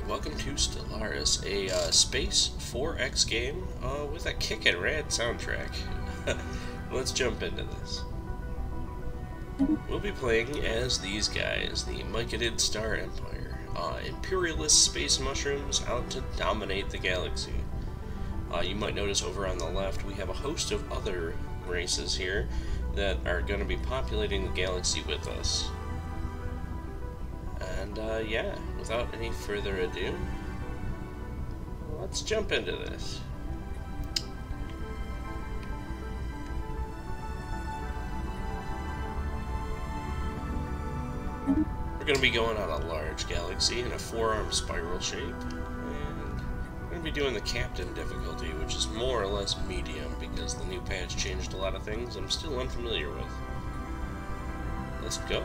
Alright, welcome to Stellaris, a Space 4X game with a kickin' rad soundtrack. Let's jump into this. We'll be playing as these guys, the Myconid Star Empire, imperialist space mushrooms out to dominate the galaxy. You might notice over on the left we have a host of other races here that are going to be populating the galaxy with us. And yeah, without any further ado, let's jump into this. We're going to be going on a large galaxy in a four-arm spiral shape, and we're going to be doing the captain difficulty, which is more or less medium because the new patch changed a lot of things I'm still unfamiliar with. Let's go.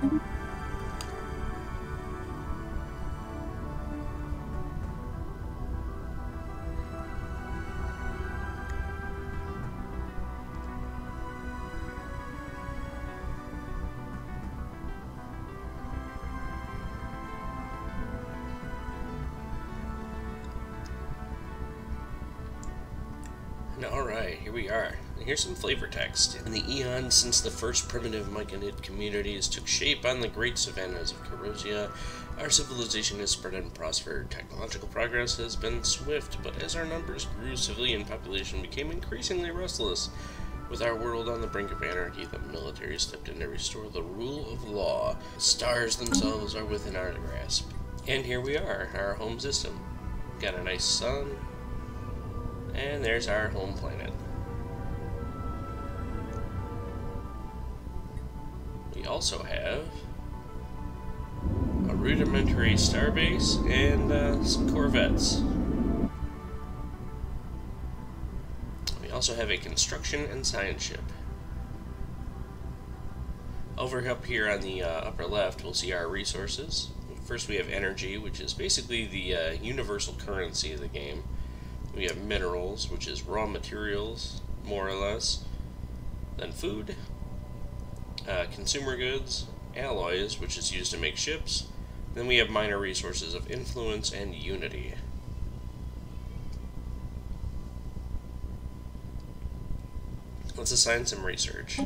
Alright, here we are. Here's some flavor text. In the eons since the first primitive Myconid communities took shape on the great savannas of Corrosia, our civilization has spread and prospered. Technological progress has been swift, but as our numbers grew, civilian population became increasingly restless. With our world on the brink of anarchy, the military stepped in to restore the rule of law. The stars themselves are within our grasp. And here we are, our home system. Got a nice sun. And there's our home planet. We also have a rudimentary starbase and some corvettes. We also have a construction and science ship. Over up here on the upper left, we'll see our resources. First we have energy, which is basically the universal currency of the game. We have minerals, which is raw materials, more or less. Then food, consumer goods, alloys, which is used to make ships. Then we have minor resources of influence and unity. Let's assign some research.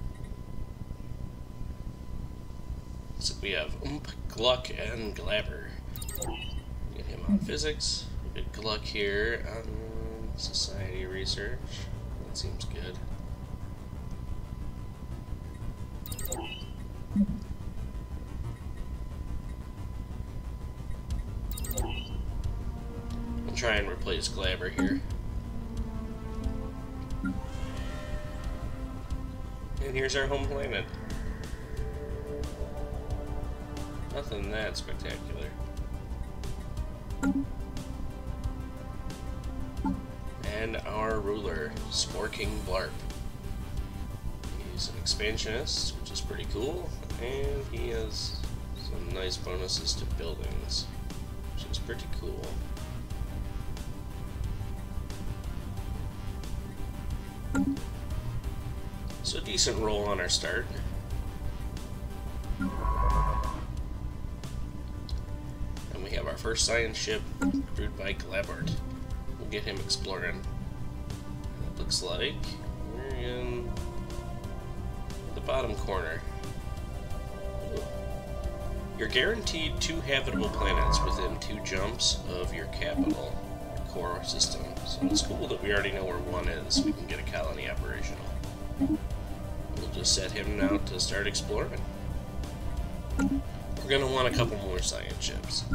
So we have Gluck, and Glaber. Get him on physics. Gluck here on society research. That seems good. I'll try and replace Glaber here. And here's our home planet. Nothing that spectacular. And our ruler, Spore King Blarp. He's an expansionist, which is pretty cool, and he has some nice bonuses to buildings, which is pretty cool. So decent roll on our start. And we have our first science ship, crewed by Glabart. We'll get him exploring. It looks like we're in the bottom corner. You're guaranteed 2 habitable planets within 2 jumps of your capital, your core system. So it's cool that we already know where one is, so we can get a colony operational. We'll just set him out to start exploring. We're going to want a couple more science ships.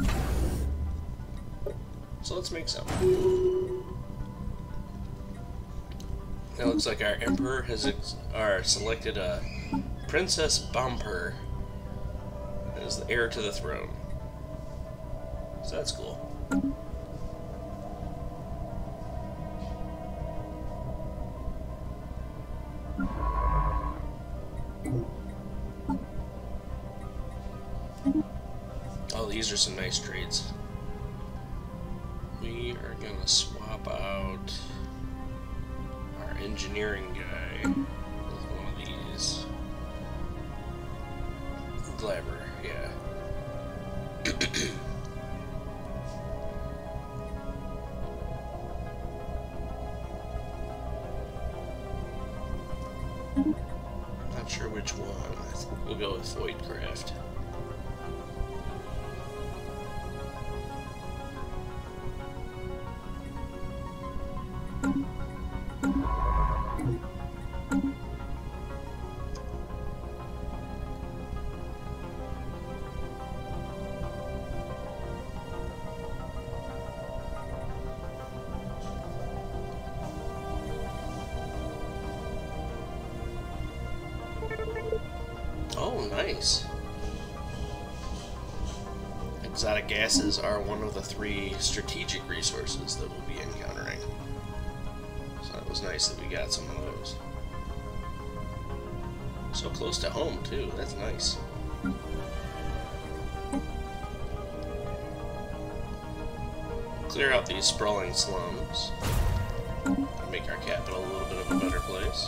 So let's make some. It looks like our Emperor has selected a Princess Bomper as the heir to the throne. So that's cool. Oh, these are some nice trades. We are gonna swap out our engineering guy with one of these. Glaber, yeah. Not sure which one. I think we'll go with Voidcraft. Oh, nice. Exotic gases are one of the 3 strategic resources that we'll be encountering. So it was nice that we got some of those. So close to home, too. That's nice. Clear out these sprawling slums. Make our capital a little bit of a better place.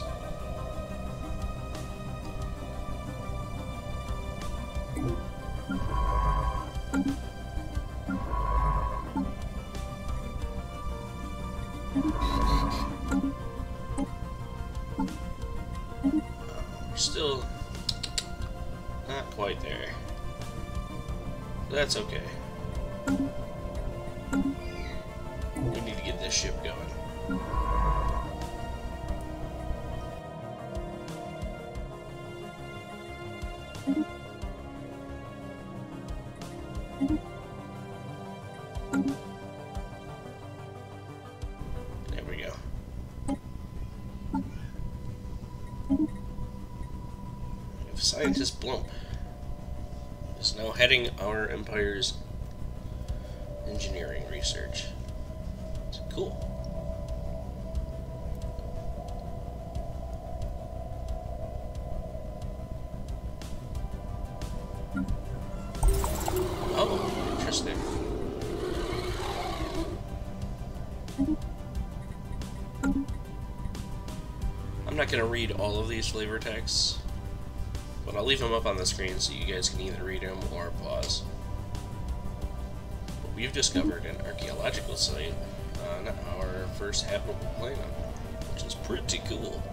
We're still not quite there. That's okay. We need to get this ship going. There we go. We have Scientist Blump is now heading our Empire's engineering research. It's cool. Oh, interesting. I'm not going to read all of these flavor texts, but I'll leave them up on the screen so you guys can either read them or pause. But we've discovered an archaeological site on our first habitable planet, which is pretty cool.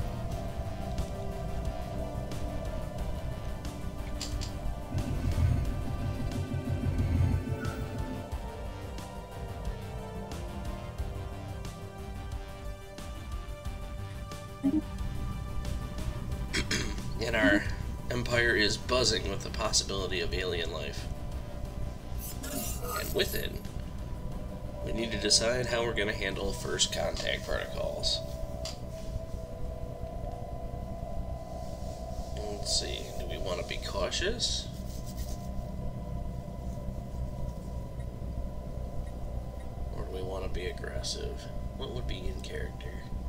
And our Empire is buzzing with the possibility of alien life. And with it, we need to decide how we're going to handle first contact protocols. Let's see, do we want to be cautious? Or do we want to be aggressive? What would be in character?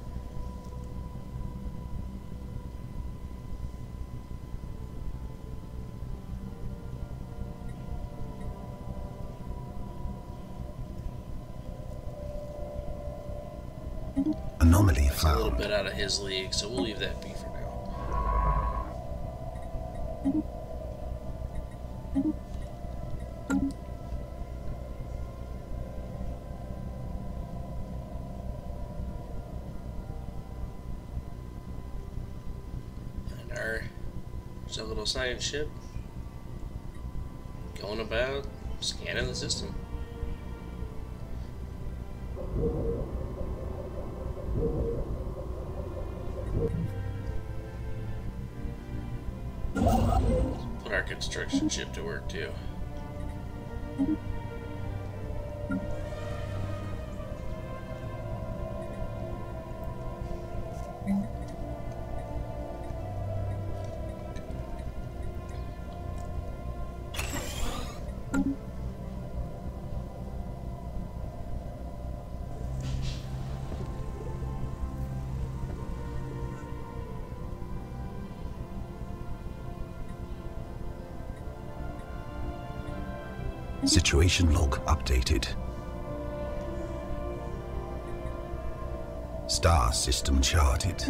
Anomaly It's a little bit out of his league, so we'll leave that be for now. And there's a little science ship going about scanning the system. Put our construction ship to work too. Situation log updated. Star system charted.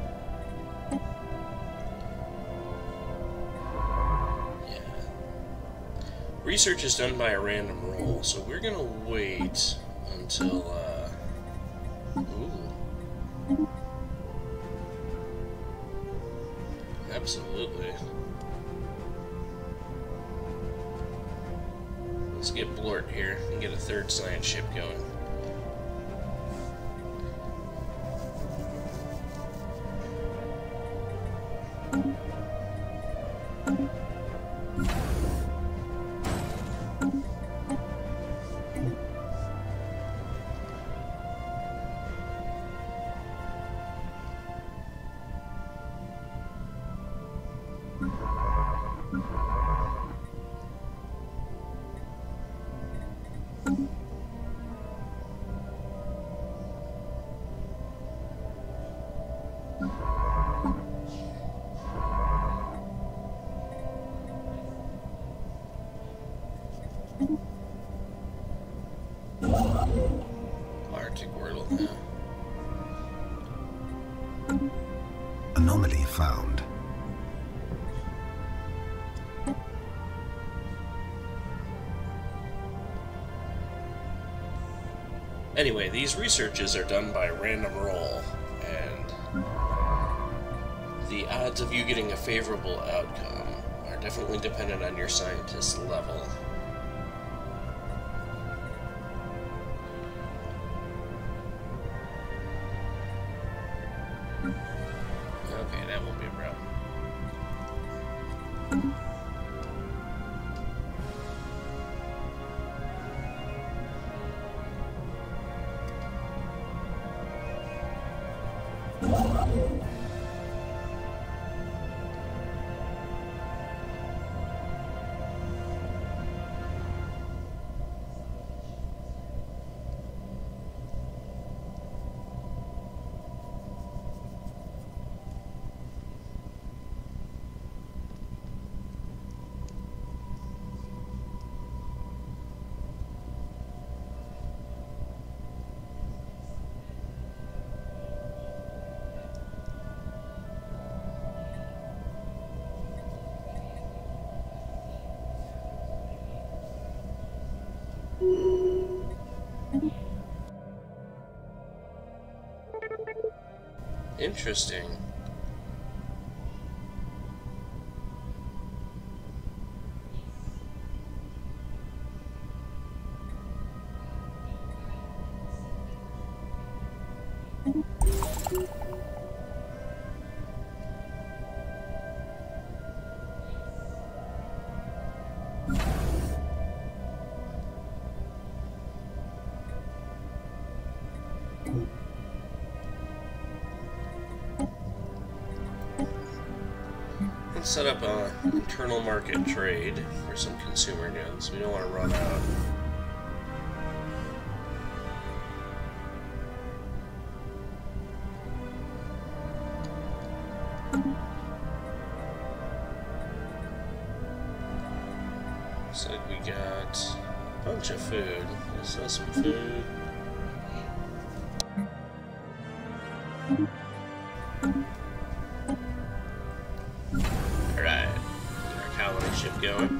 Yeah. Research is done by a random roll, so we're gonna wait until, ooh. That Absolutely. Let's get Blort here and get a third science ship going. Arctic Wordle now. Anomaly found. Anyway, these researches are done by random roll, and the odds of you getting a favorable outcome are definitely dependent on your scientist's level. Okay, that won't be a problem. Interesting. Let's set up an internal market trade for some consumer goods. We don't want to run out. Looks like we got a bunch of food. Let's sell some food. Alright, get our colony ship going.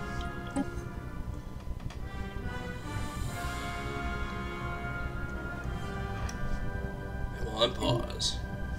And we'll unpause.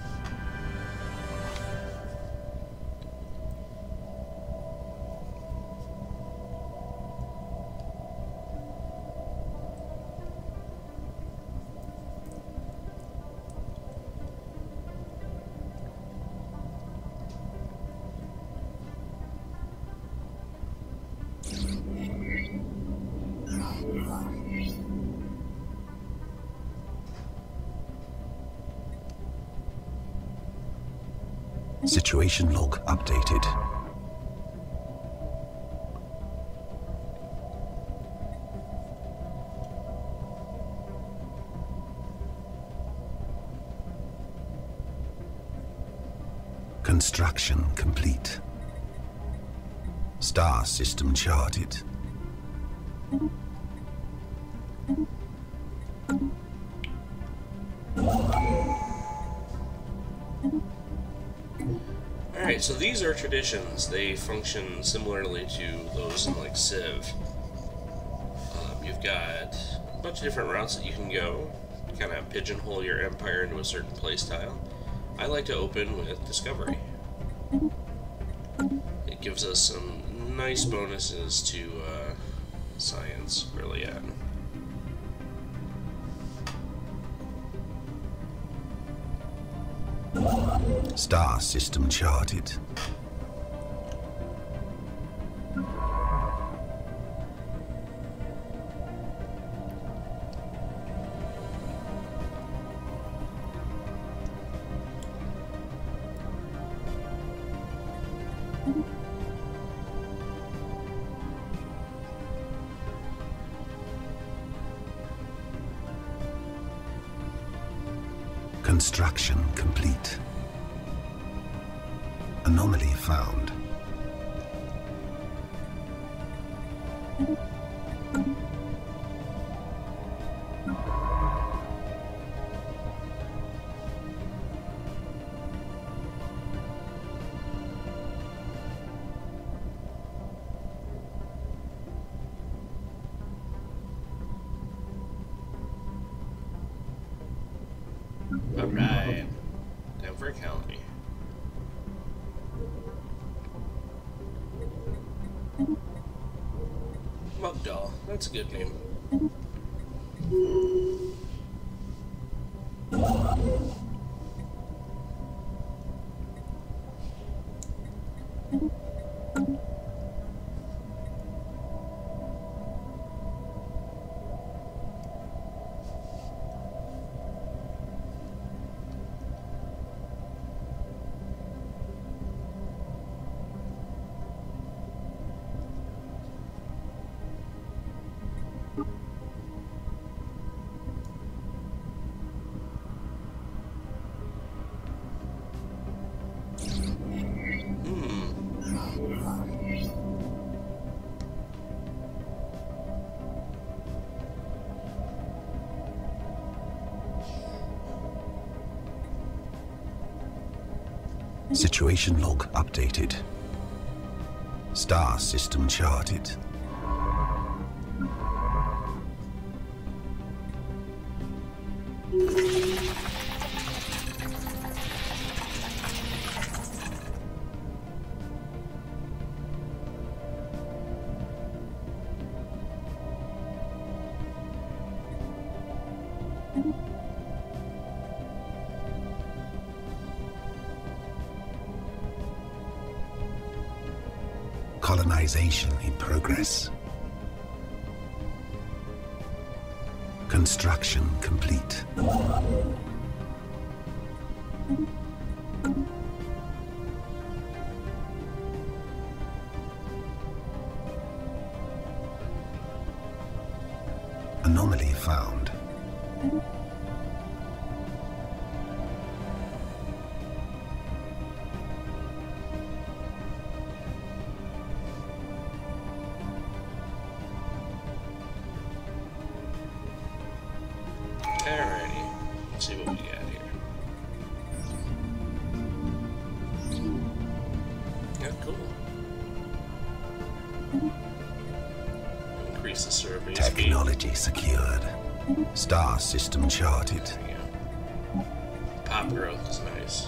Situation log updated. Construction complete. Star system charted. Alright, so these are traditions. They function similarly to those in, like, Civ. You've got a bunch of different routes that you can go, kind of pigeonhole your empire into a certain playstyle. I like to open with Discovery. gives us some nice bonuses to science early on. Star system charted. Construction complete. Anomaly found. Alright. Time for a colony. Mugdoll. That's a good name. Situation log updated. Star system charted. Colonization in progress. Construction complete. Anomaly found. Alrighty, let's see what we got here. Yeah, cool. Increase the survey speed. Technology secured. Star system charted. There you go. Pop growth is nice.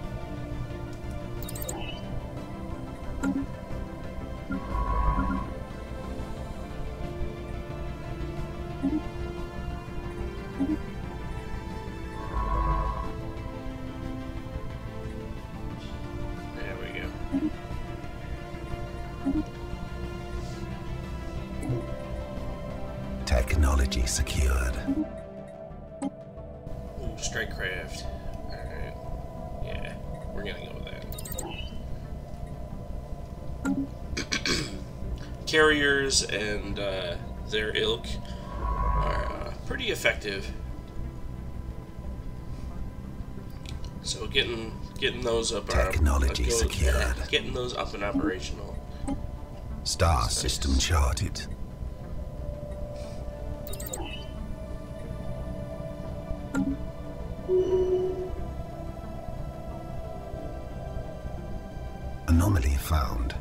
There we go. Technology secured. Ooh, strike craft. Alright. Yeah, we're gonna go with that. Carriers and their ilk are pretty effective. So getting those up Technology secured. Getting those up and operational. Star system charted. Anomaly found.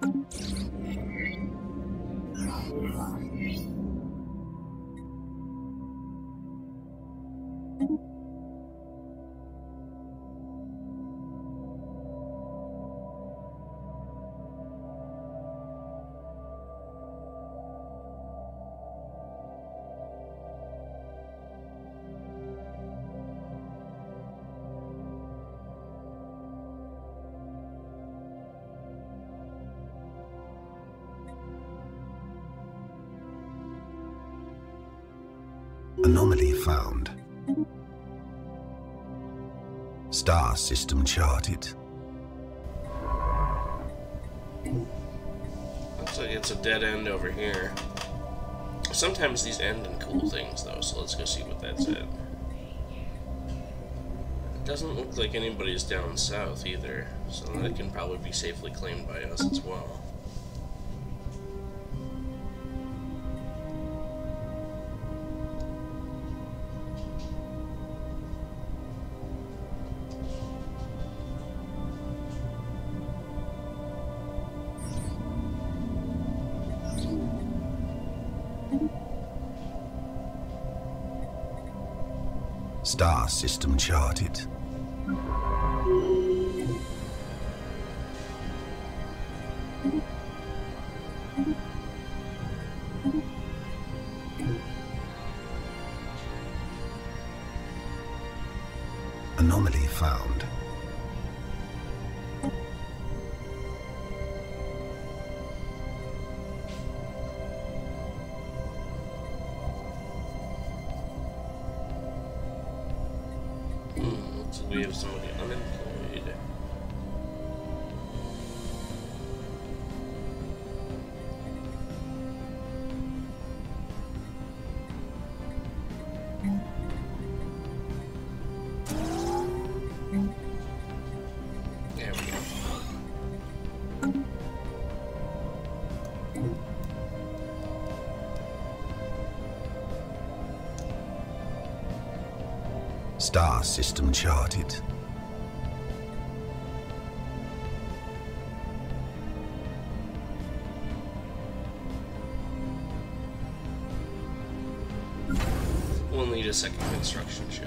Anomaly found. Star system charted. Looks like it's a dead end over here. Sometimes these end in cool things, though, so let's go see what that's at. It doesn't look like anybody's down south, either, so that can probably be safely claimed by us as well. Star system charted. Anomaly found. So we have somebody unemployed. There we go. Star system charted. We'll need a second construction ship.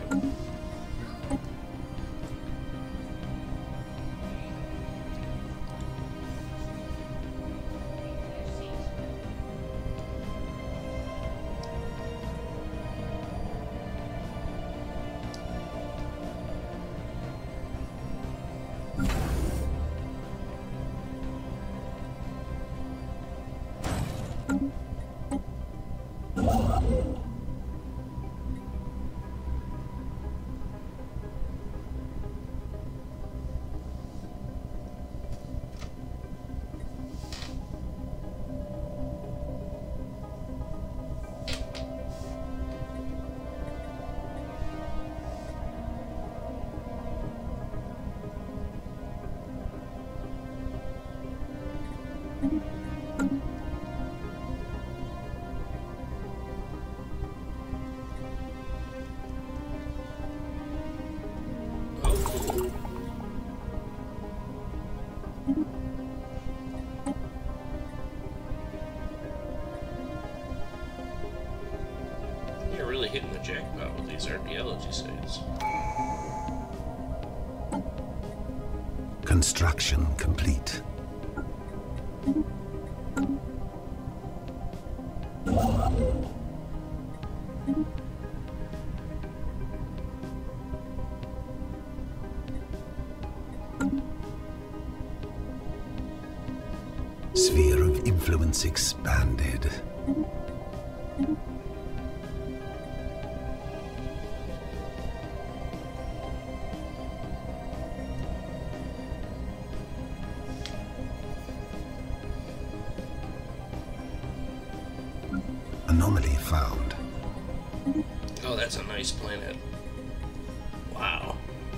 You're really hitting the jackpot with these archaeology sites. Construction complete. Sphere of influence expanded. Anomaly found. Oh, that's a nice planet. Wow.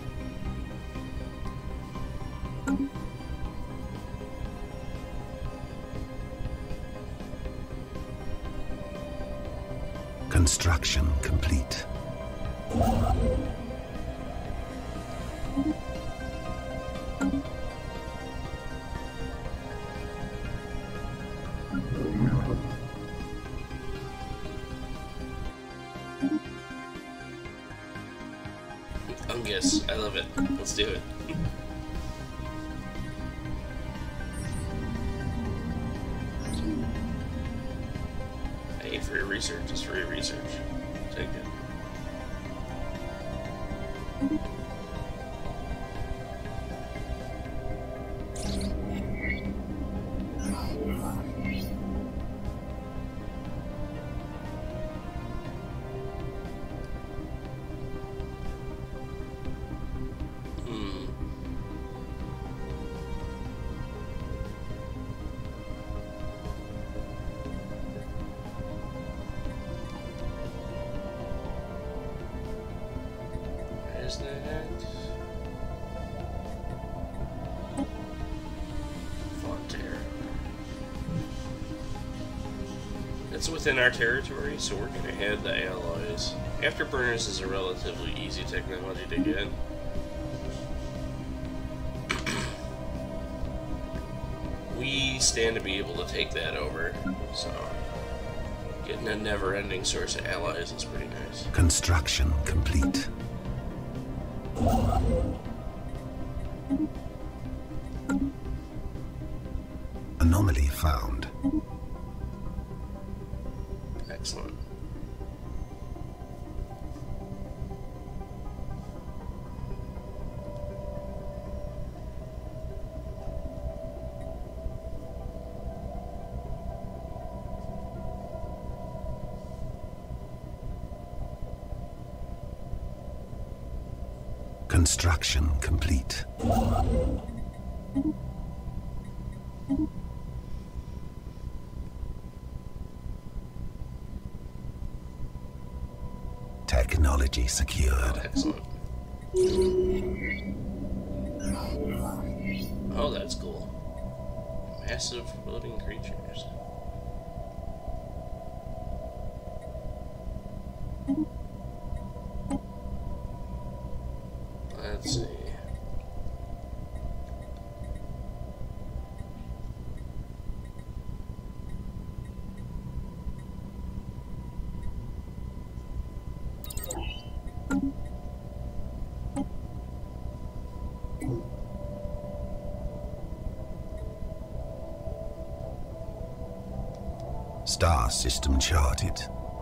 Construction complete. Yes, I love it. Let's do it. Hey, free research is free research. Take it. Where's that? Fonterra. It's within our territory, so we're gonna head the alloys. Afterburners is a relatively easy technology to get. We stand to be able to take that over, so getting a never-ending source of allies is pretty nice. Construction complete. Anomaly found. Excellent. Construction complete. Technology secured. Excellent. Oh, that's cool. Massive floating creatures. Let's see. Star system charted.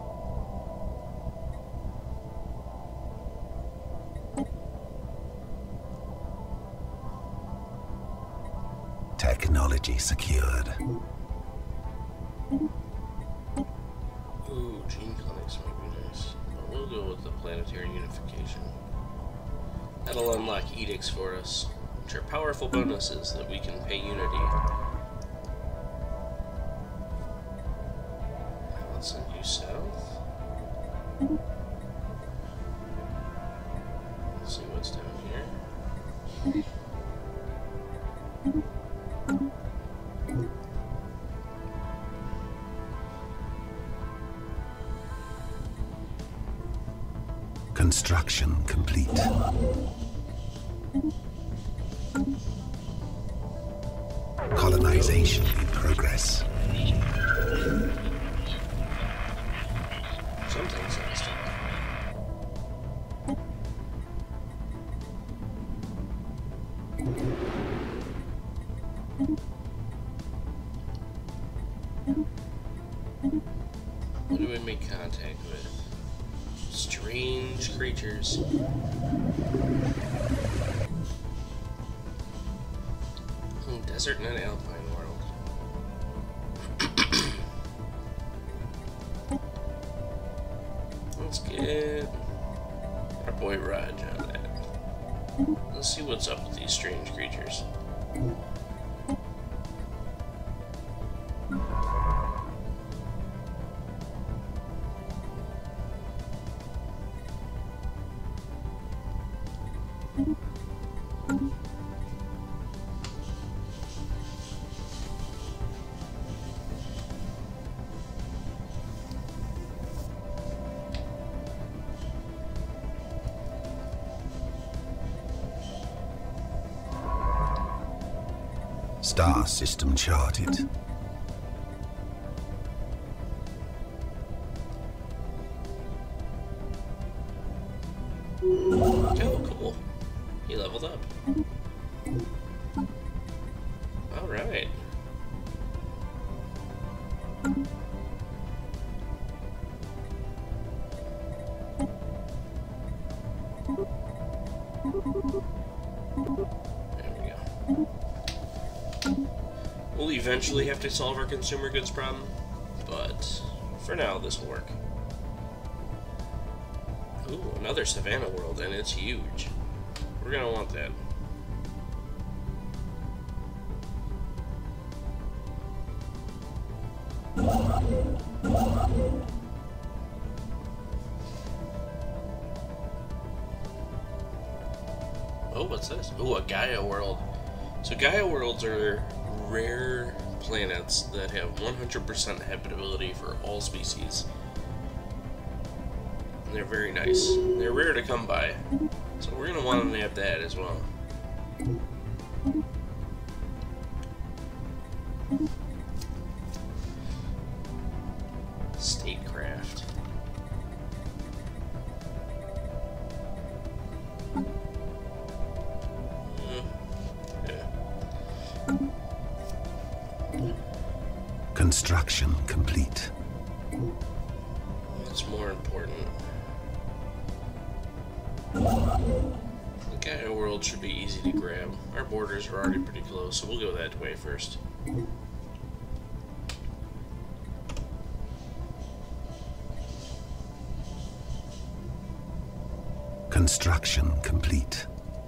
Technology secured. Ooh, gene clinics might be nice. But we'll go with the planetary unification. That'll unlock edicts for us, which are powerful bonuses that we can pay Unity. Let's send you south. Let's see what's down here. Construction complete. Colonization in progress. Some things I stop. What do we make contact with? Strange creatures. Oh, desert and an alpine world. Let's get our boy Raj on that. Let's see what's up with these strange creatures. Star system charted. Oh, cool. Alright. We'll eventually have to solve our consumer goods problem, but for now this will work. Ooh, another savannah world, and it's huge. We're gonna want that. Oh, what's this? Ooh, a Gaia world. So Gaia worlds are rare planets that have 100% habitability for all species. And they're very nice. They're rare to come by. So we're going to want to nab that as well. Statecraft. Construction complete. What's more important? The Gaia world should be easy to grab. Our borders are already pretty close, so we'll go that way first. Construction complete.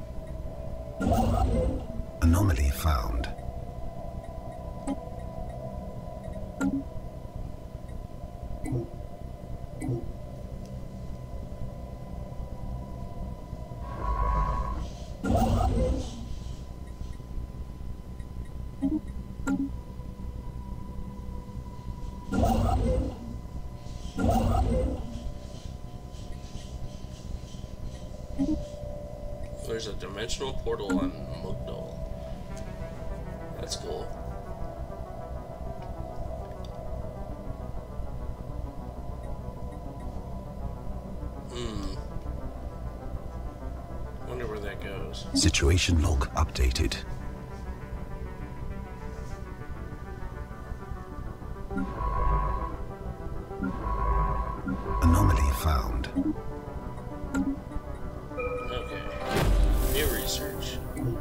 Anomaly found. There's a dimensional portal on Mugdal. That's cool. Wonder where that goes. Situation log updated. Anomaly found. Okay. New research.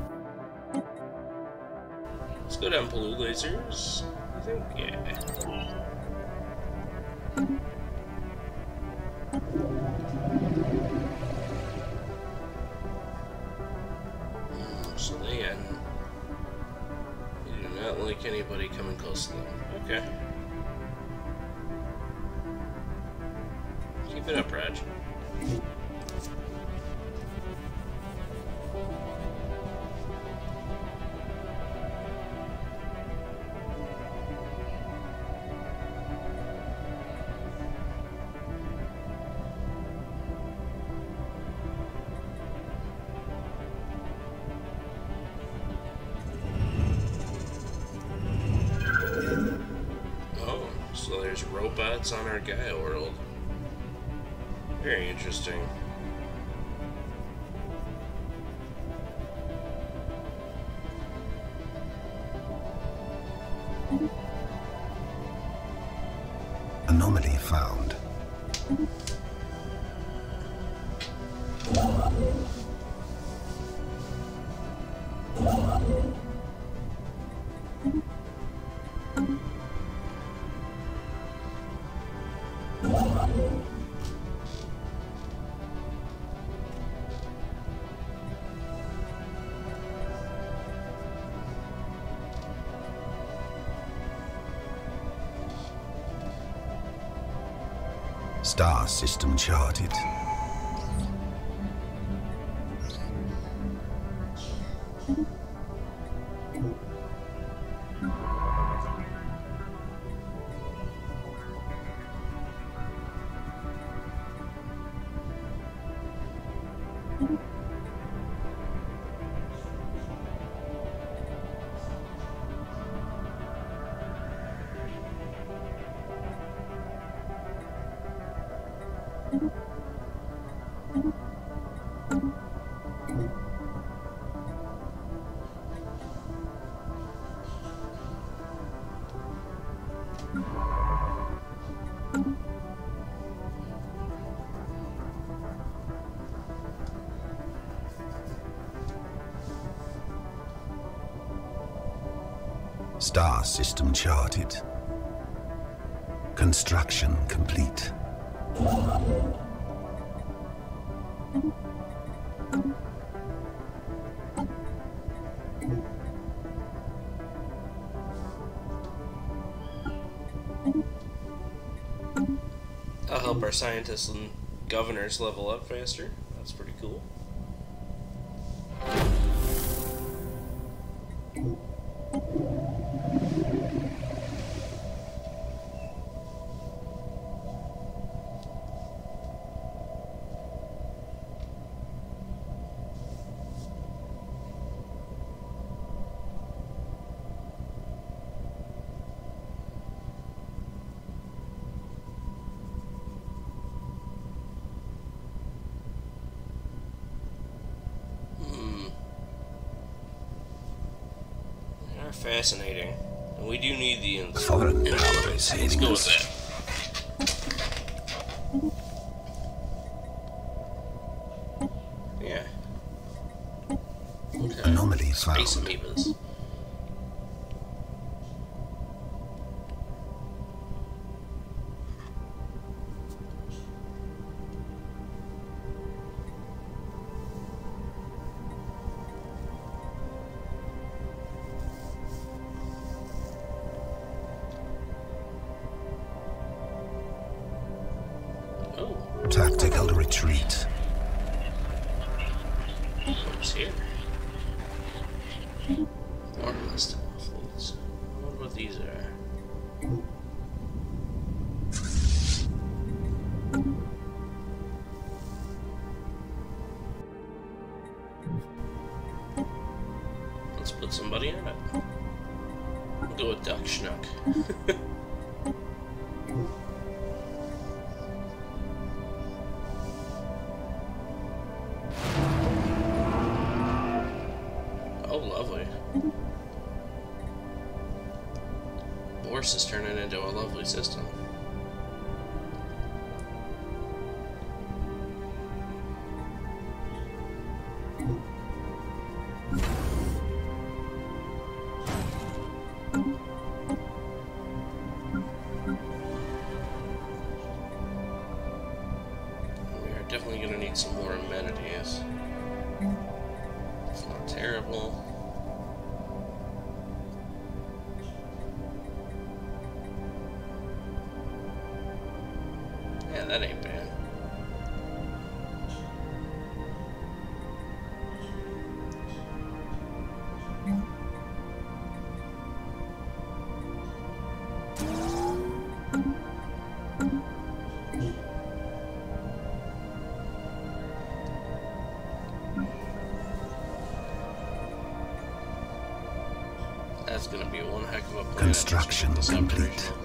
Let's go down blue lasers. I think, yeah. So they do not like anybody coming close to them. Okay. Keep it up, Raj. So there's robots on our Gaia world. Very interesting. Anomaly found. Star system charted. Star system charted. Construction complete. I'll help our scientists and governors level up faster. That's pretty cool. Fascinating. And we do need the Foreign power is Let's go with that. Yeah. Okay. Anomalies Space found. amoebas. Tactical retreat. What's here? More hostile fleets. I wonder what these are. Let's put somebody in it. We'll go with Duck Schnuck. Oh, lovely. Boris is turning into a lovely system. We are definitely going to need some more amenities. It's not terrible. Yeah, that ain't bad. That's gonna be one heck of a plan. Construction This complete. operation.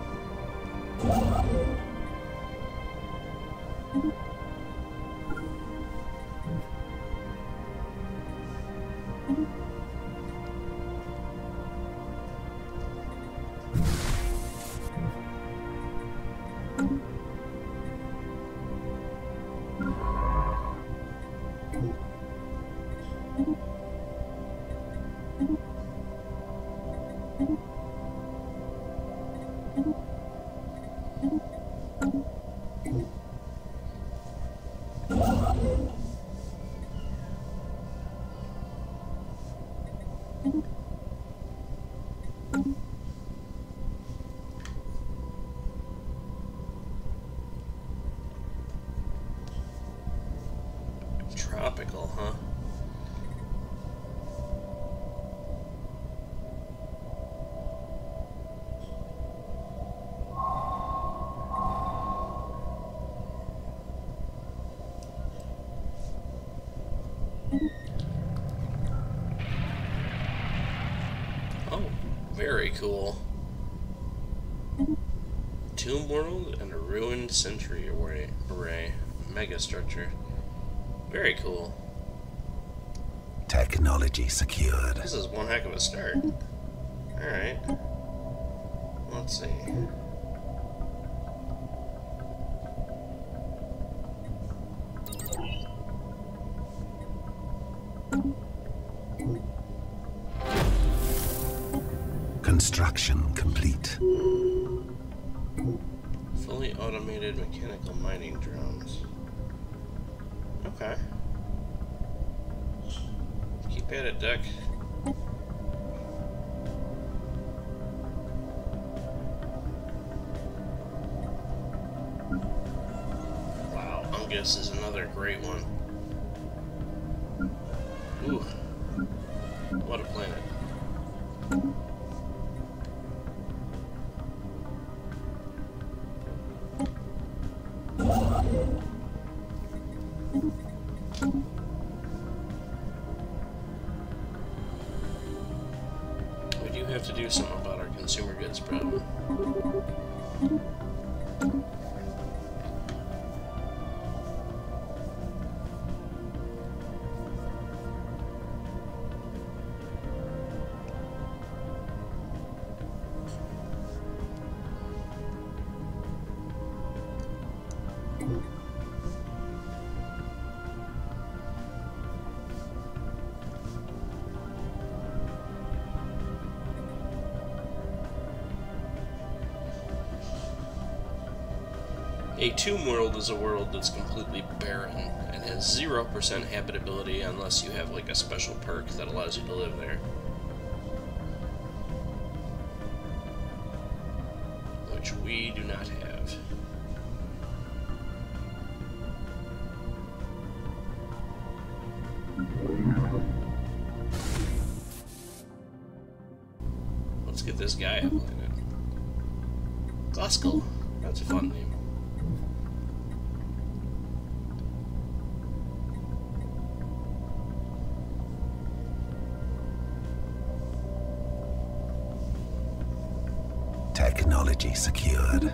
Tropical, huh? Oh, very cool. Tomb World and a ruined century array. Mega structure. Very cool. Technology secured. This is one heck of a start. Alright. Let's see. Construction complete. Fully automated mechanical mining drones. Okay. Keep at it, Duck. Wow, Ungus is another great one. Ooh. What a planet. We do have to do something about our consumer goods problem. A tomb world is a world that's completely barren and has 0% habitability unless you have like a special perk that allows you to live there. Which we do not have. Let's get this guy a planet. Glasgow. That's a fun name. Technology secured.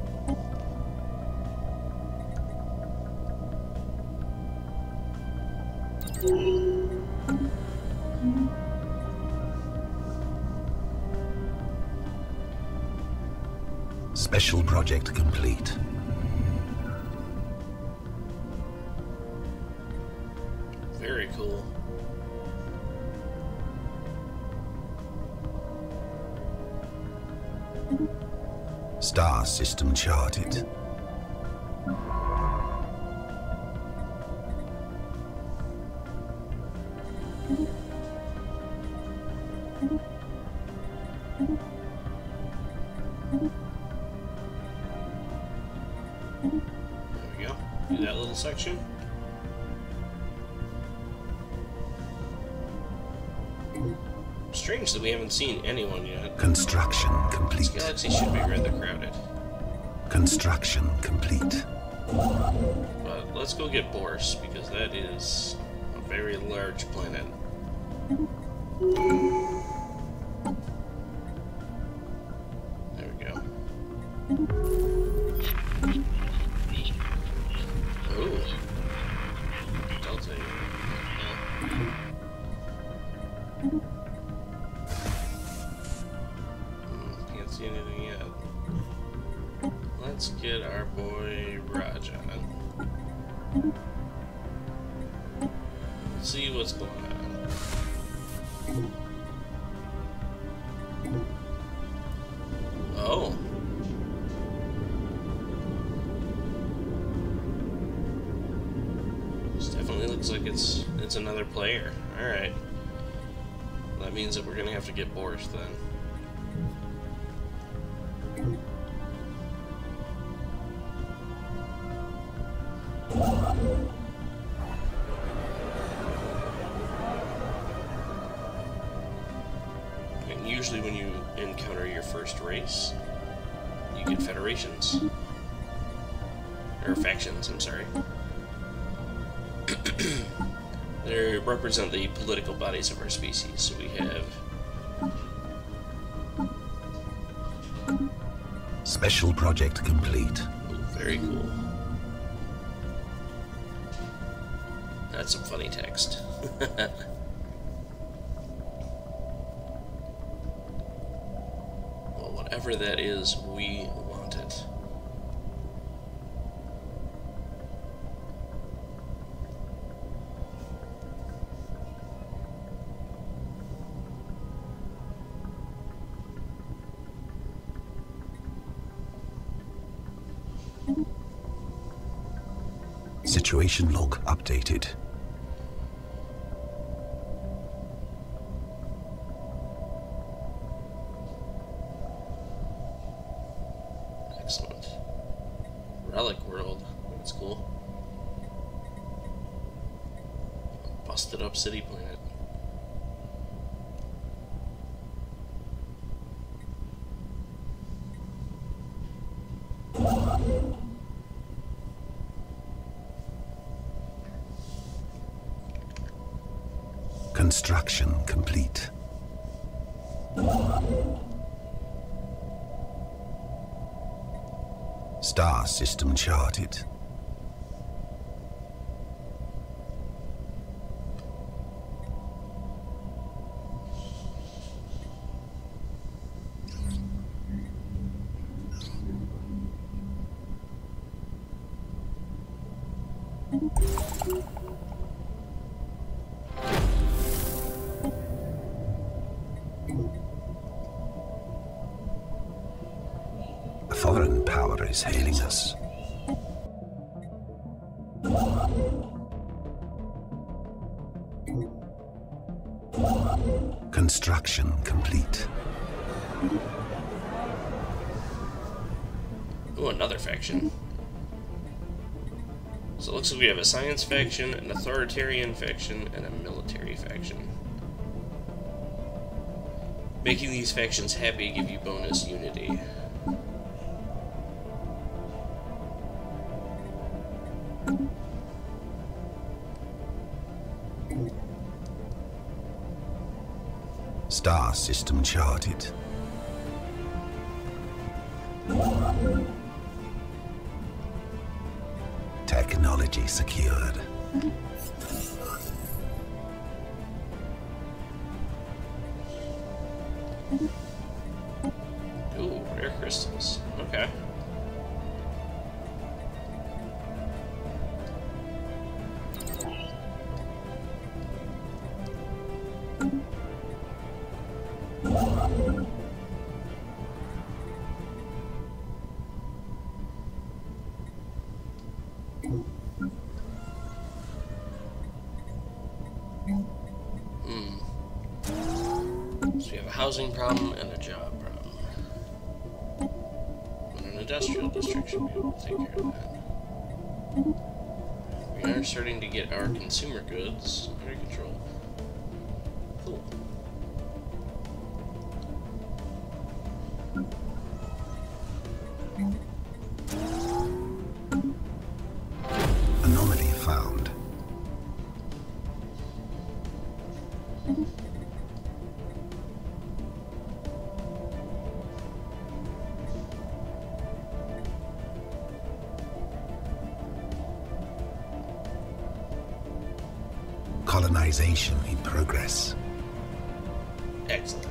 Special project complete. Very cool. Star system charted. There we go. Do that little section. Strange that we haven't seen anyone yet. Construction This complete. galaxy should be rather crowded. Construction complete. But let's go get Boris, because that is a very large planet. There we go. Oh. I'll take it. Can't see anything yet. Let's get our boy Raj on. See what's going on. Oh. This definitely looks like it's another player. Alright. That means that we're gonna have to get Boris then. And usually when you encounter your first race, you get federations. Or factions, I'm sorry. They represent the political bodies of our species. So we have Special project complete. ooh, very cool. That's some funny text. Well, whatever that is, we want it. Situation log updated. Excellent. Relic world. That's cool. Busted up city planet. Construction complete. Star system charted. A foreign power is hailing us. Construction complete. Ooh, another faction. So it looks like we have a science faction, an authoritarian faction, and a military faction. Making these factions happy give you bonus unity. Star system charted. Technology secured. Ooh, rare crystals. Okay. So we have a housing problem and a job problem. And an industrial district should be able to take care of that. We are starting to get our consumer goods under control. Cool. Anomaly found. Colonization in progress. Excellent.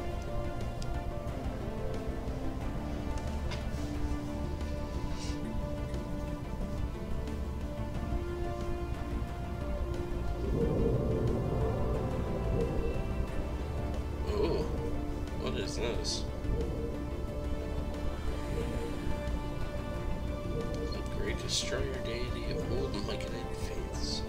Oh, what is this? The great destroyer deity of old Myconid faiths.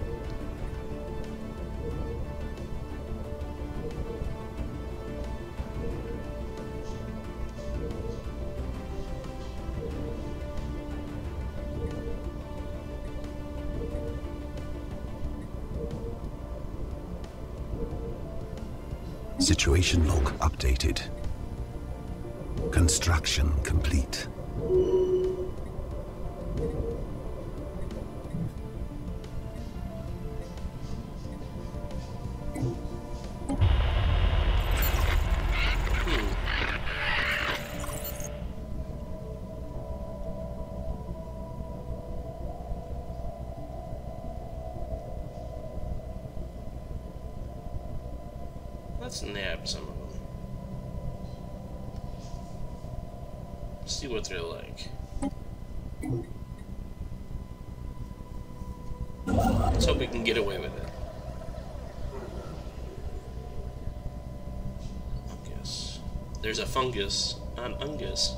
Situation log updated. Construction complete. Let's nab some of them. See what they're like. Let's hope we can get away with it. Fungus. There's a fungus on Ungus.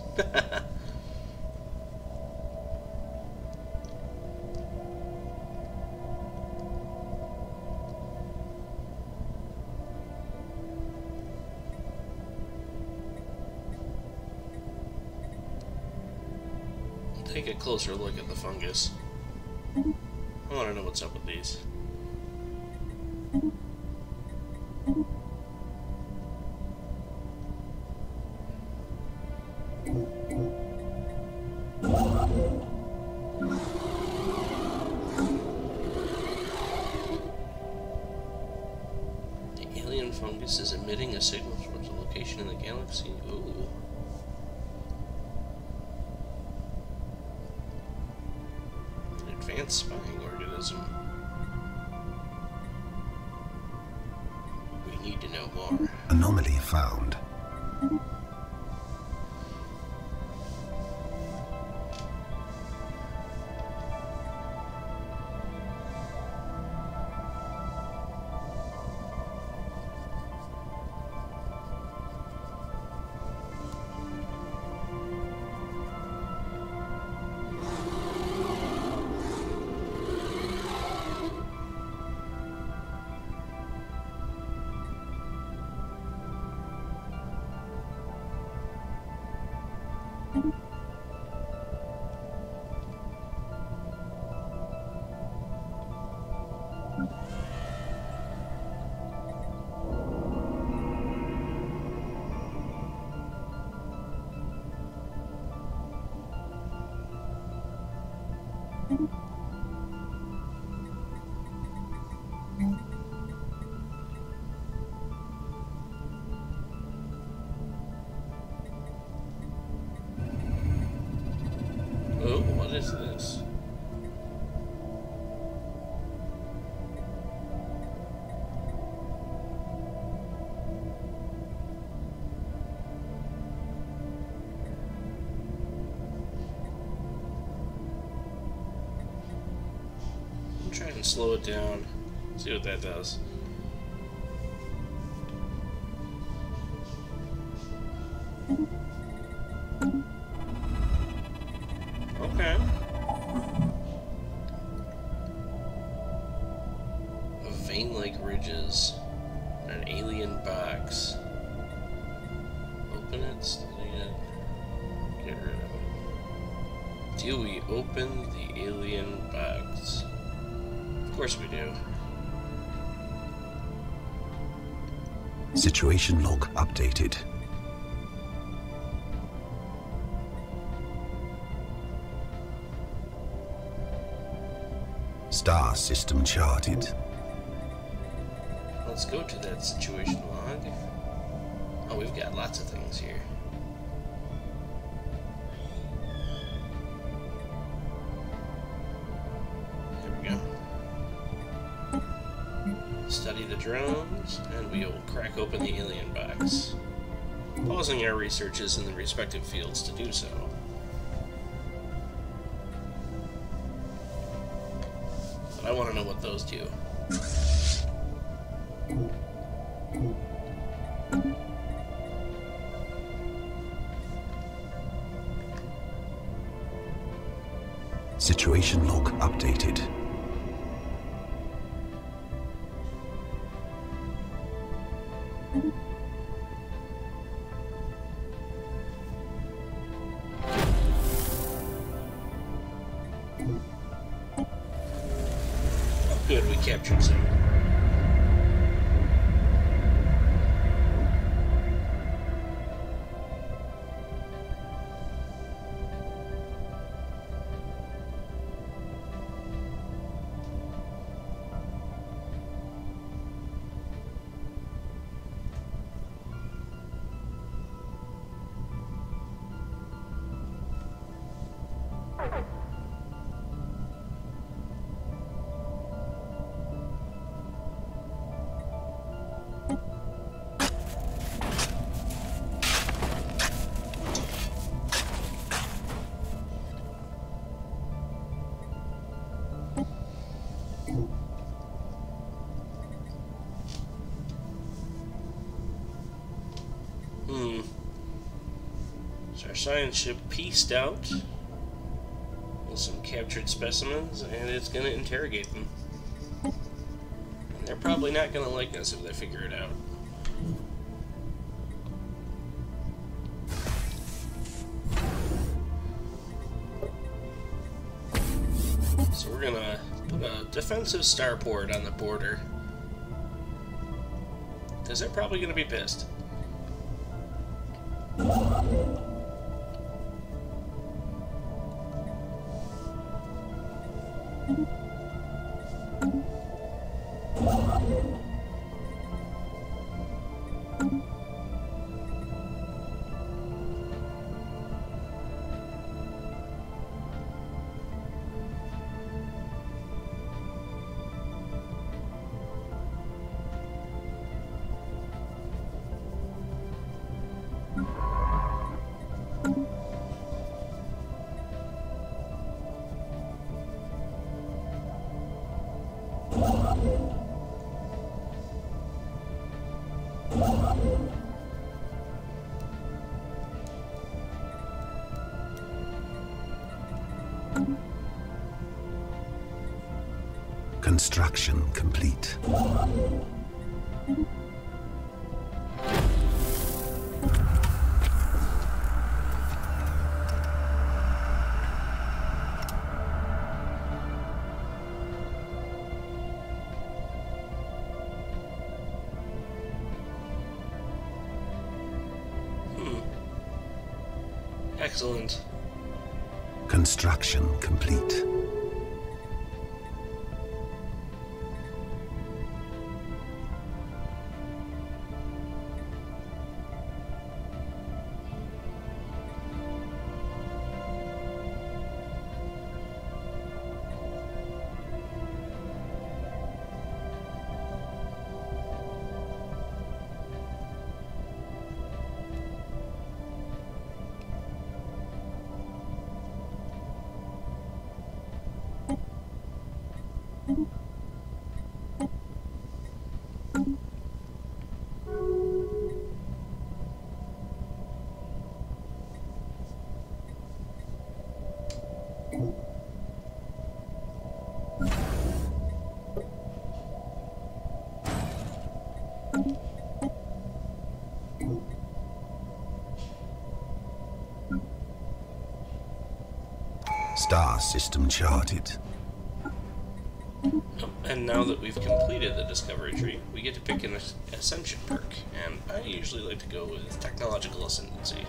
take a closer look at the fungus. I want to know what's up with these. The alien fungus is emitting a signal towards a location in the galaxy. Ooh. Advanced spying organism. We need to know more. Anomaly found. Oh, what is this? I'm trying to slow it down, see what that does. Okay. Vein-like ridges. An alien box. Open it, study it, get rid of it. Do we open the alien box? Of course we do. Situation log updated. Star system charted. Let's go to that situation log. Oh, we've got lots of things here. There we go. Study the drones, and we will crack open the alien box. Pausing our researches in the respective fields to do so. But I want to know what those do. Situation log updated. Good, we captured some. So our science ship pieced out with some captured specimens, and it's going to interrogate them. And they're probably not going to like us if they figure it out. gonna put a defensive starport on the border. Because they're probably gonna be pissed. Construction complete. Excellent. Construction complete. Star system charted. And now that we've completed the discovery tree, we get to pick an ascension perk, and I usually like to go with technological ascendancy.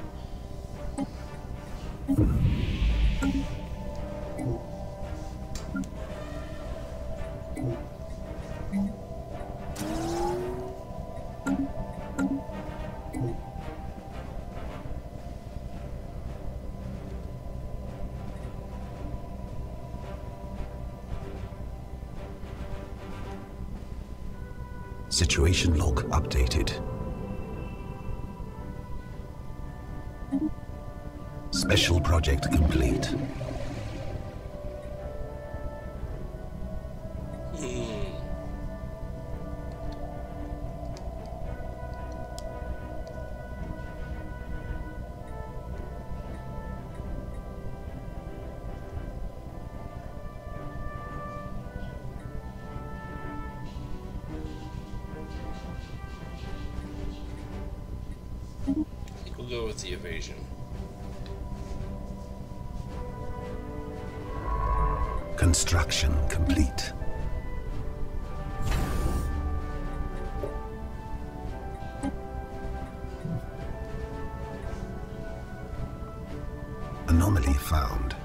Situation log updated. Special project complete. We'll go with the evasion. Construction complete. Anomaly found.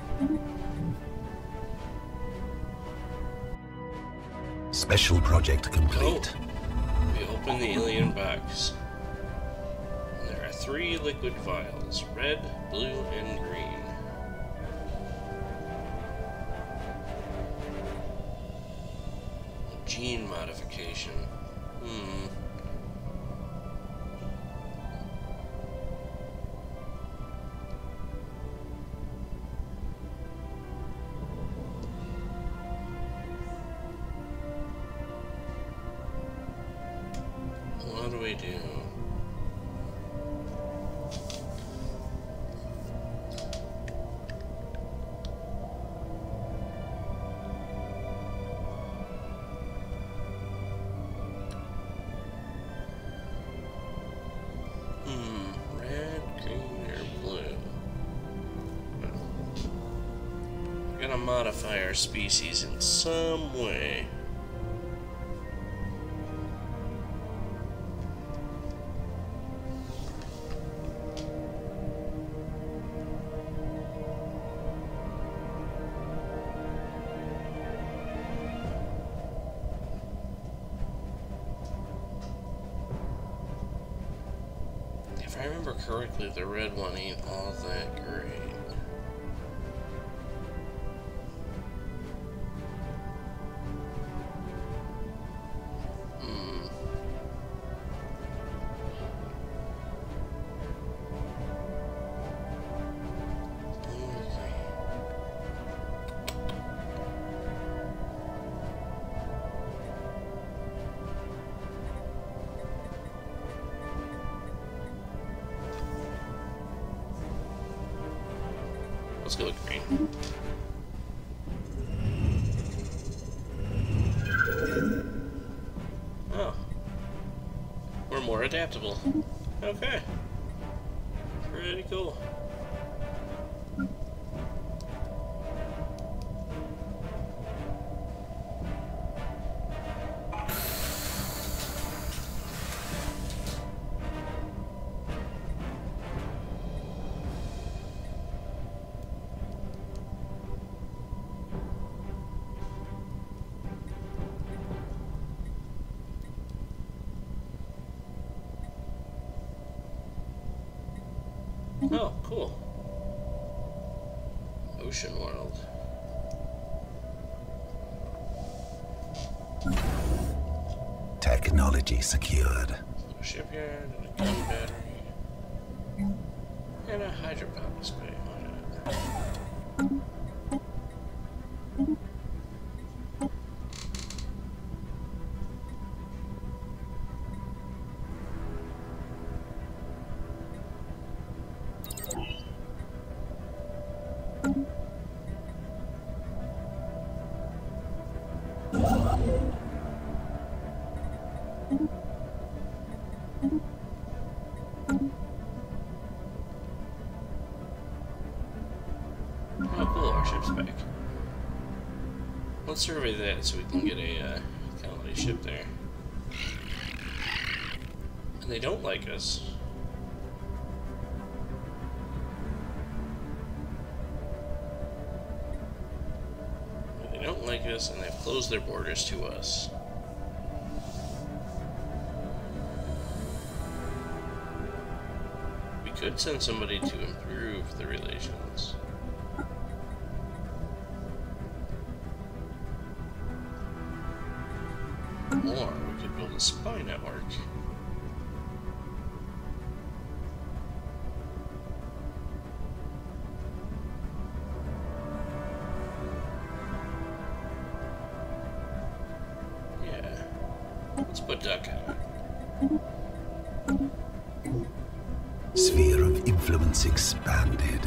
Special project complete. Oh, we open the alien box. And there are 3 liquid vials, red, blue, and green. Gene modification. What do we do? Red, green, or blue? We're gonna modify our species in some way. If I remember correctly, the red one ain't all that great. Let's go with green. Oh. We're more adaptable. Okay. Pretty cool. Oh, cool. Ocean world. Technology secured. A shipyard and a gun battery. And a hydropower spray. Why not? Oh, cool, our ship's back. Let's survey that so we can get a colony ship there. And they don't like us. They don't like us, and they've closed their borders to us. We could send somebody to improve the relations. Or we could build a spy network. Yeah. Let's put Duck on it. Sphere of influence expanded.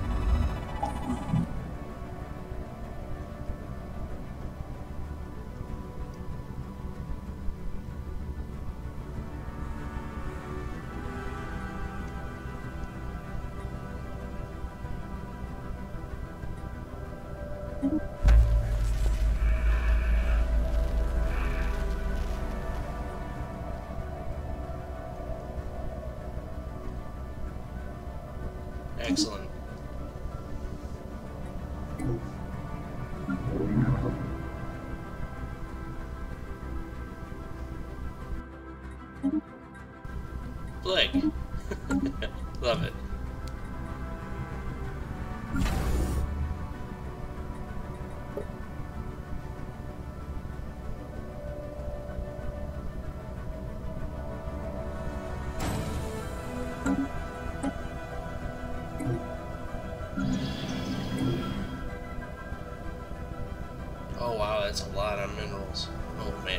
Excellent. Plague. Love it. Oh wow, that's a lot of minerals. Oh man.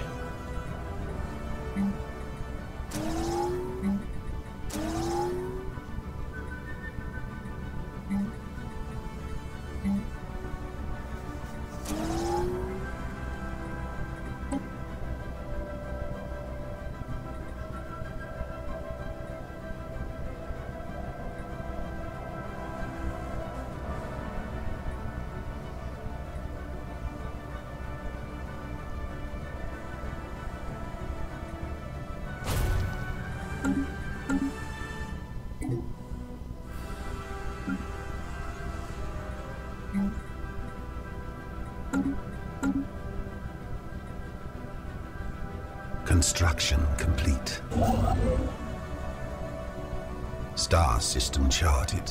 Construction complete. Star system charted.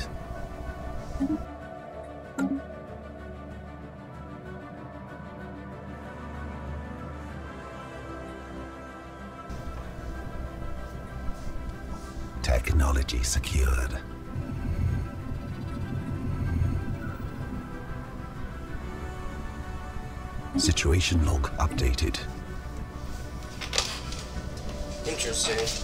Technology secured. Situation log updated. Interesting.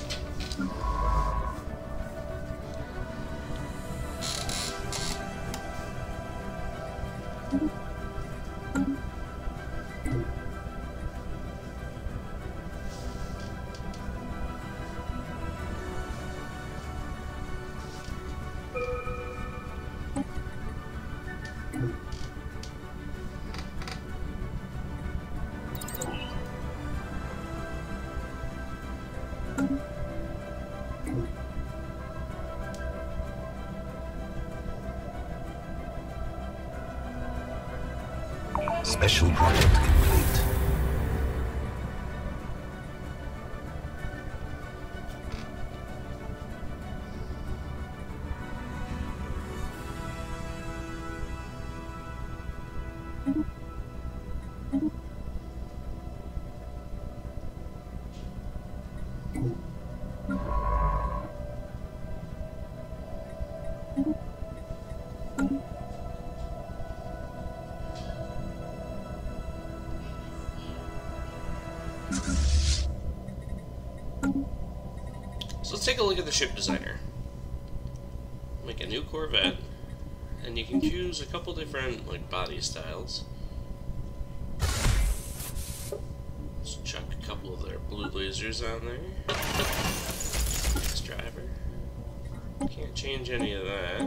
Special project complete. So let's take a look at the ship designer. Make a new Corvette, and you can choose a couple different body styles. Let's chuck a couple of their blue lasers on there. Next driver. Can't change any of that.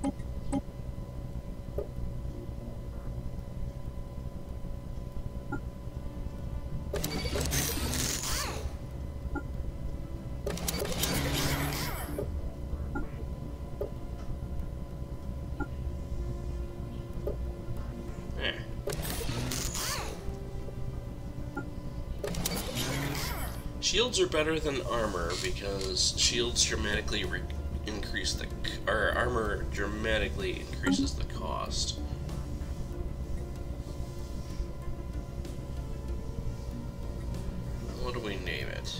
Shields are better than armor because shields dramatically increase the, or armor dramatically increases the cost. What do we name it?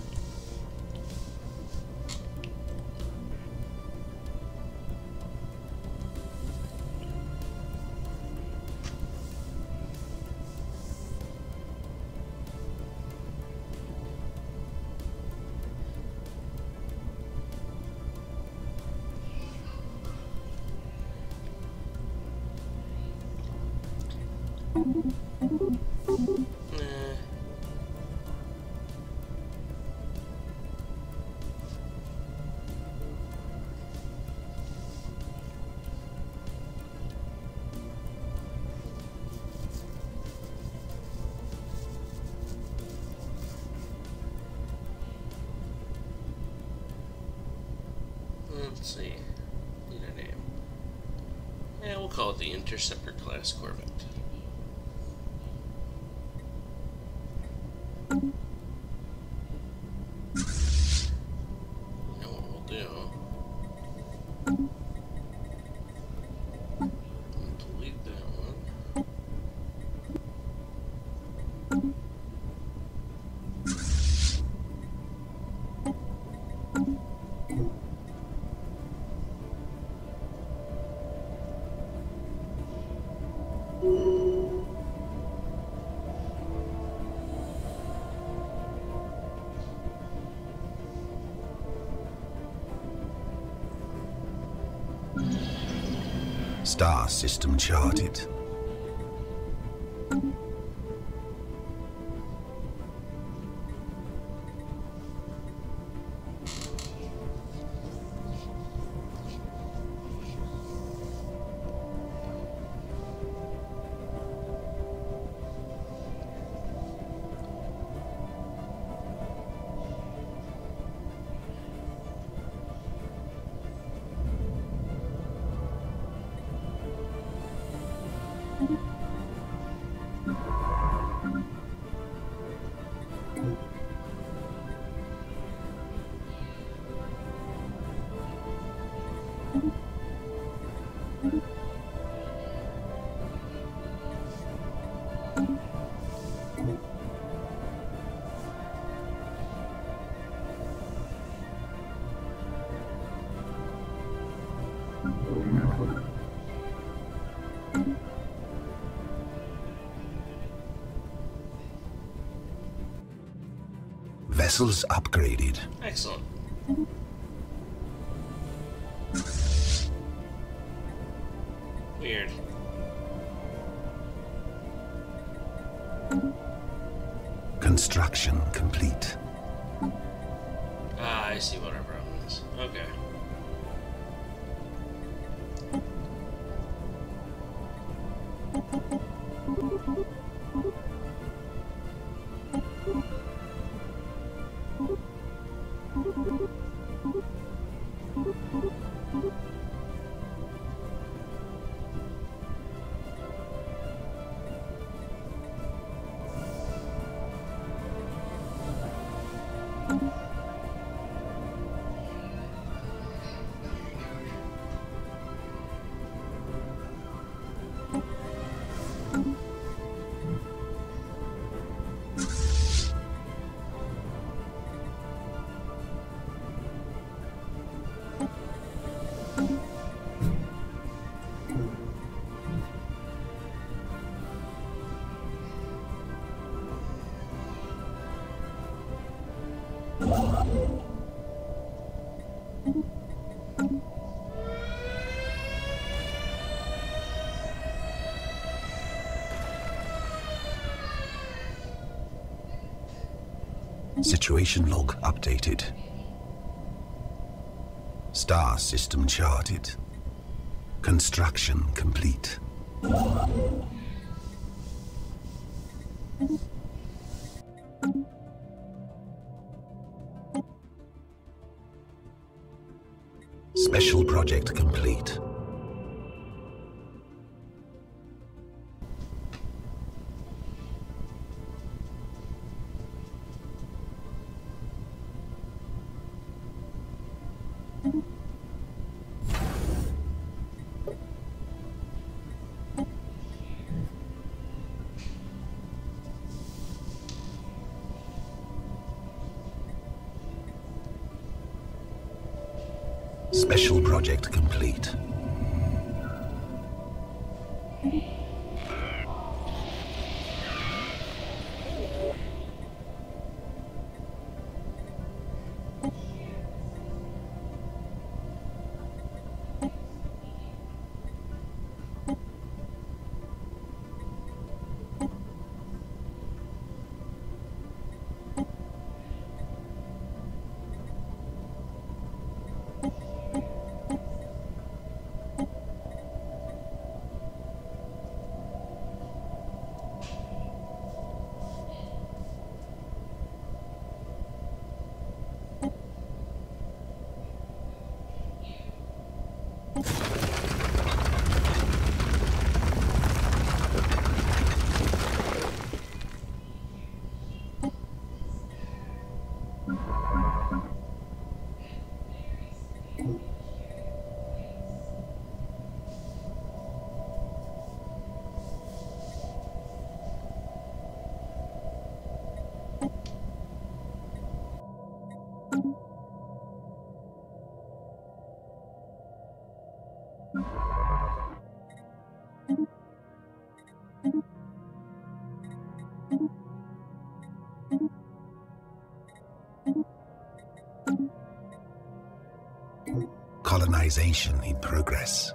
Let's see. Need a name. Yeah, we'll call it the Interceptor class Corvette. You know what we'll do? Delete that one. Star system charted. Vessels upgraded. Excellent. Weird. Construction complete. Ah, I see what our problem is. Okay. Situation log updated. Star system charted. Construction complete. Special project complete. Special project complete. Colonization in progress.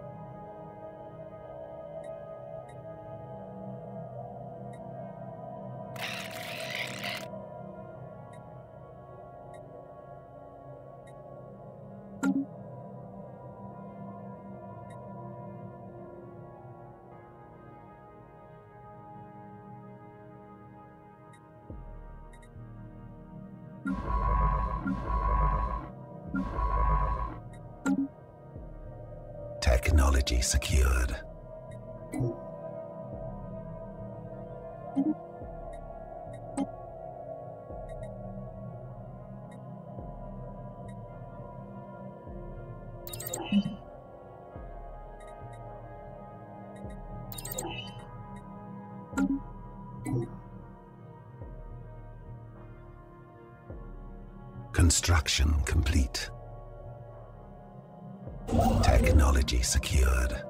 Technology secured. Construction complete. Technology secured.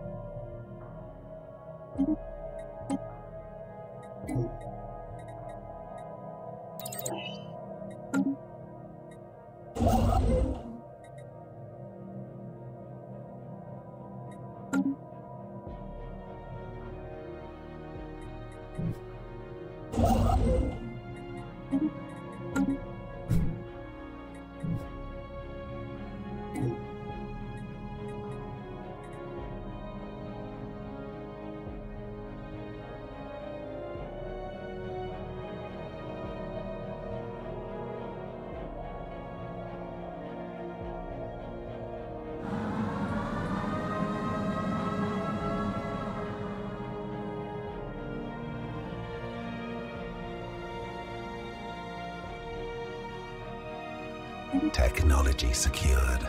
Technology secured.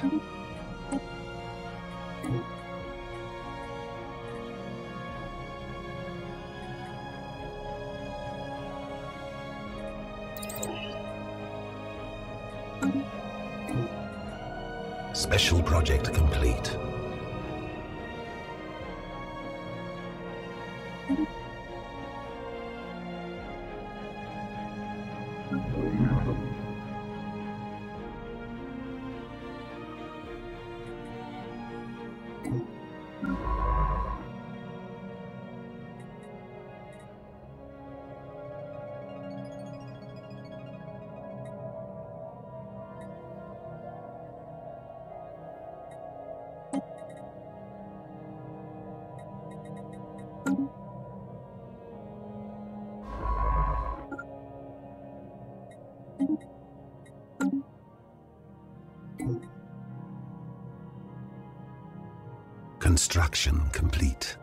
Special project complete. Construction complete.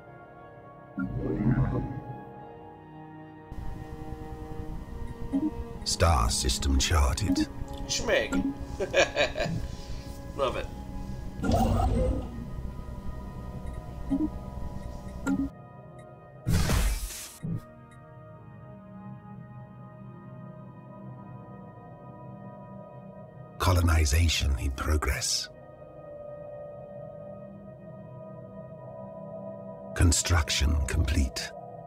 Star system charted. Schmeg. Love it. Colonization in progress. Construction complete.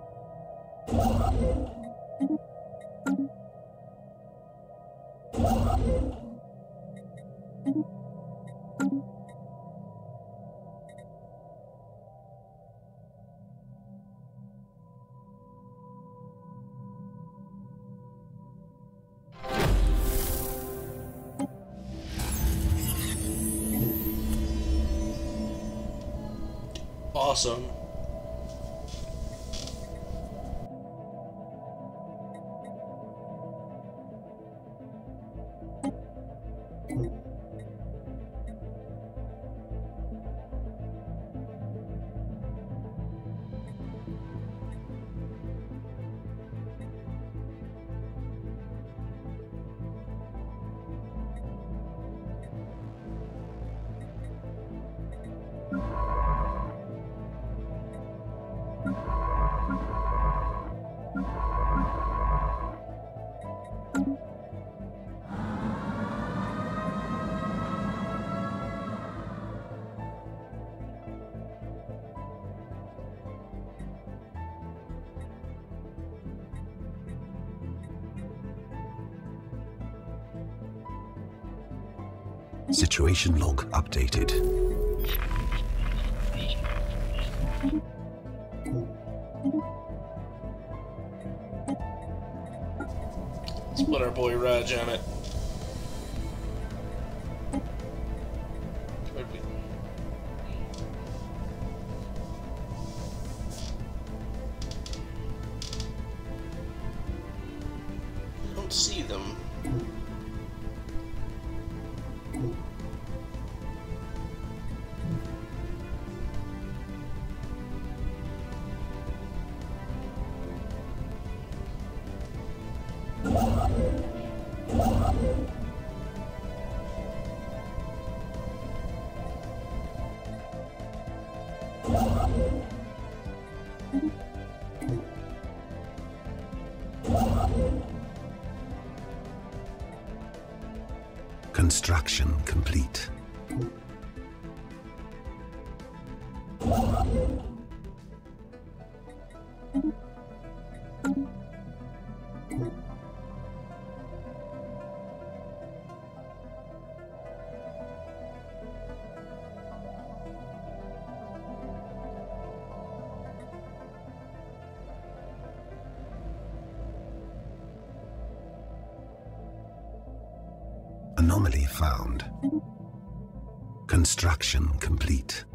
Awesome. Situation log updated. Let's put our boy Raj on it. I don't see them. Construction complete. Anomaly found. Construction complete.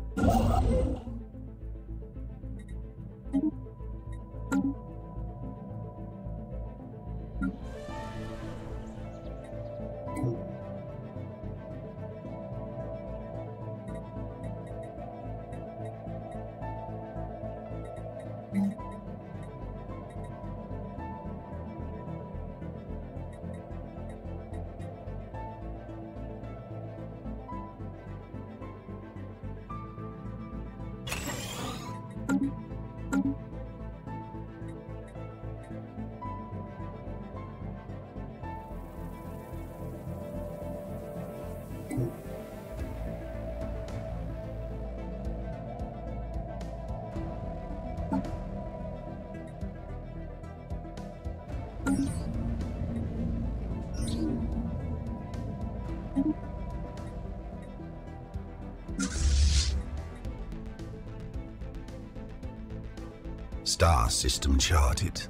Star system charted.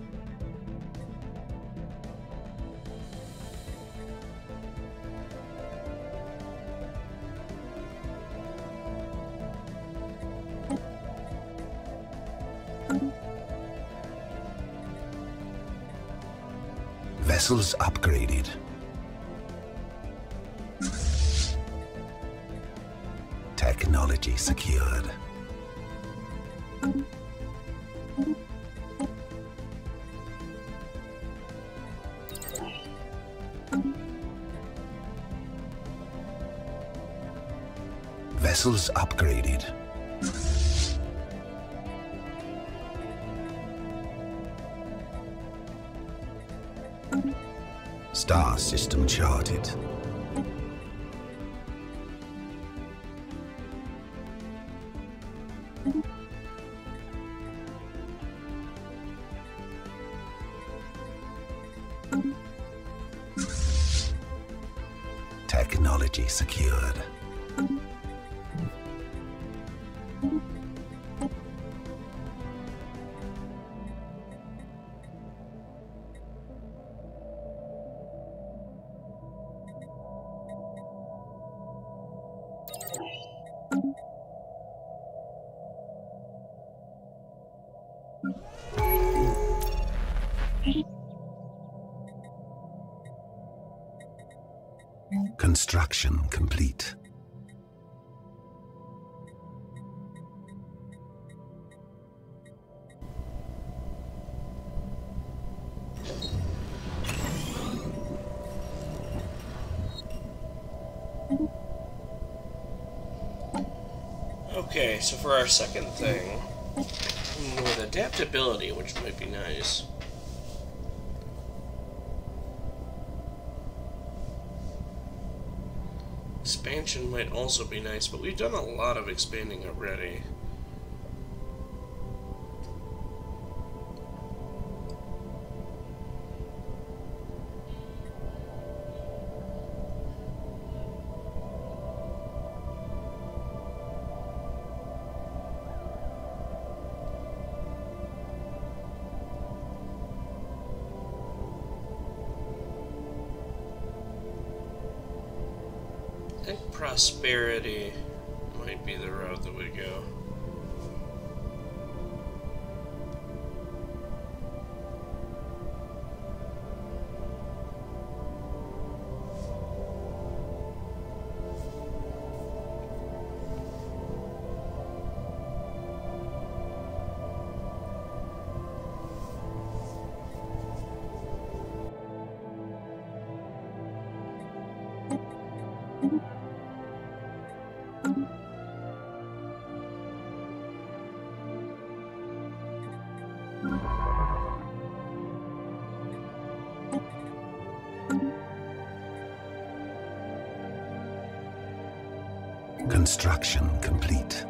Vessels upgraded. Technology secured. Vessels upgraded. Star system charted. Technology secured. Construction complete. Okay, so for our second thing, with adaptability, which might be nice. Expansion might also be nice, but we've done a lot of expanding already. I think prosperity might be the route that we go. Construction complete.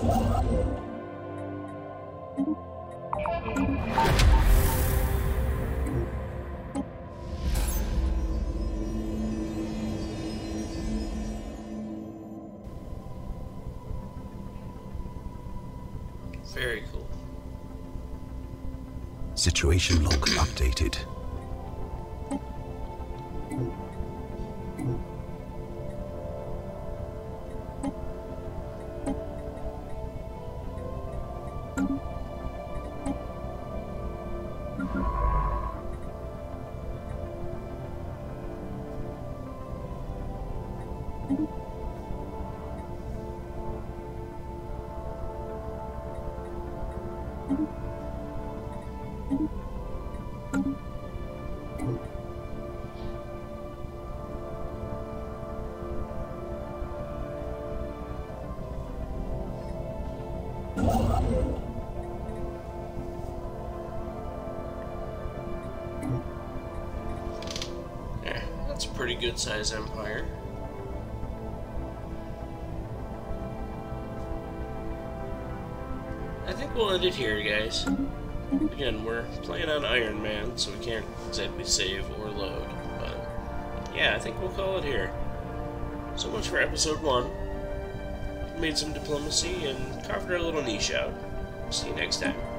Very cool. Situation log updated. Yeah, that's a pretty good size empire. I think we'll end it here, guys. Again, we're playing on Iron Man, so we can't exactly save or load, but yeah, I think we'll call it here. So much for episode 1. Made some diplomacy and carved our little niche out. See you next time.